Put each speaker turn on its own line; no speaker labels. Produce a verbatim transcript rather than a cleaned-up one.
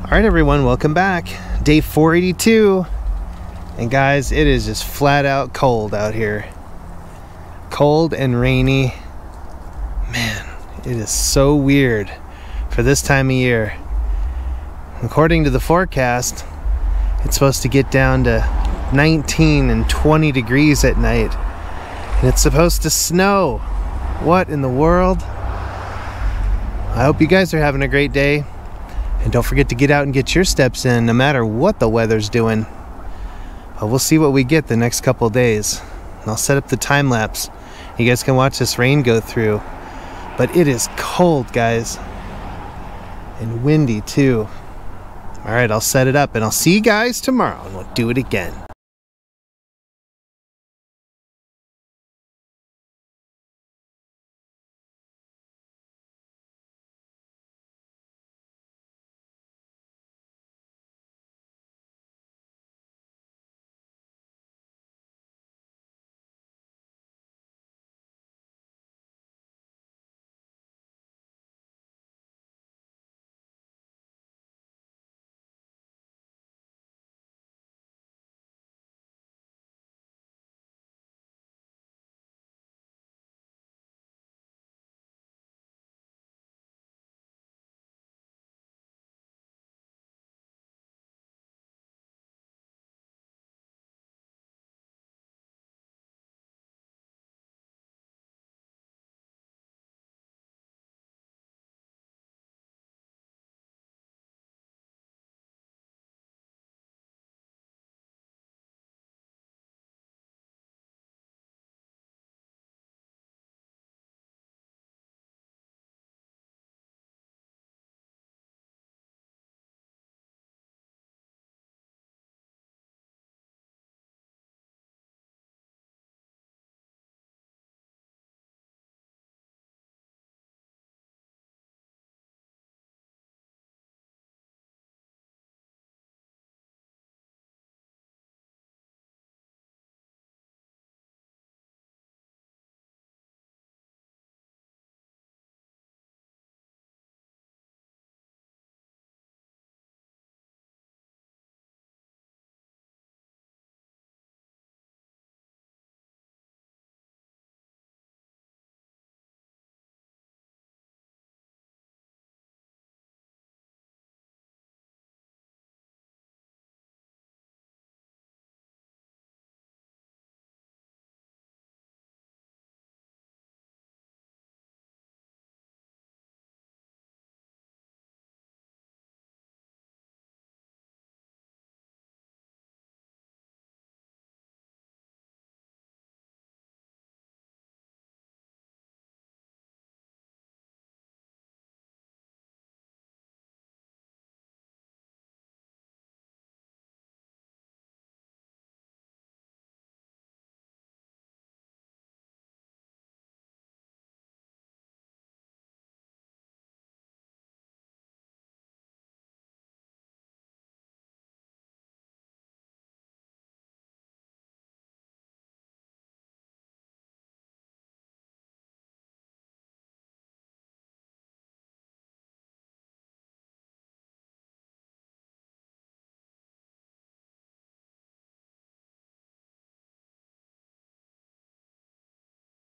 Alright everyone, welcome back. Day four eighty-two. And guys, it is just flat out cold out here. Cold and rainy. Man, it is so weird for this time of year. According to the forecast, it's supposed to get down to nineteen and twenty degrees at night. And it's supposed to snow. What in the world? I hope you guys are having a great day. And don't forget to get out and get your steps in no matter what the weather's doing. But we'll see what we get the next couple days. And I'll set up the time lapse. You guys can watch this rain go through. But it is cold, guys. And windy too. Alright, I'll set it up and I'll see you guys tomorrow and we'll do it again.